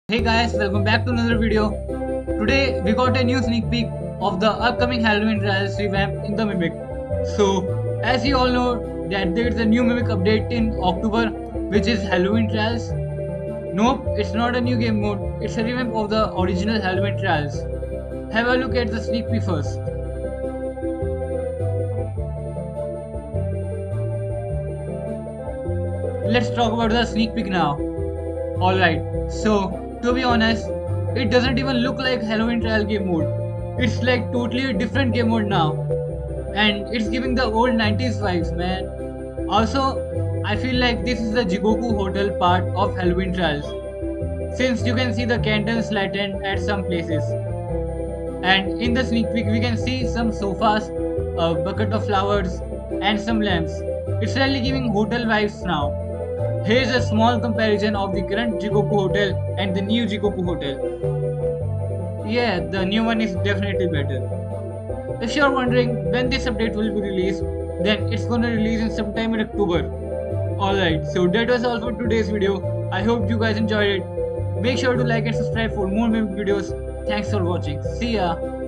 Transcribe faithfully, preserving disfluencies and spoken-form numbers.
Hey guys, welcome back to another video. Today we got a new sneak peek of the upcoming Halloween Trials revamp in the Mimic. So, as you all know that there is a new Mimic update in October which is Halloween Trials. Nope, it's not a new game mode, it's a revamp of the original Halloween Trials. Have a look at the sneak peek first. Let's talk about the sneak peek now. Alright, so to be honest, it doesn't even look like Halloween Trial game mode. It's like totally a different game mode now. And it's giving the old nineties vibes, man. Also, I feel like this is the Jigoku Hotel part of Halloween Trials. Since you can see the candles lightened at some places. And in the sneak peek, we can see some sofas, a bucket of flowers, and some lamps. It's really giving hotel vibes now. Here's a small comparison of the current Jigoku Hotel and the new Jigoku Hotel. Yeah, the new one is definitely better. If you're wondering when this update will be released, then it's gonna release in sometime in October. Alright, so that was all for today's video. I hope you guys enjoyed it. Make sure to like and subscribe for more mimic videos. Thanks for watching. See ya!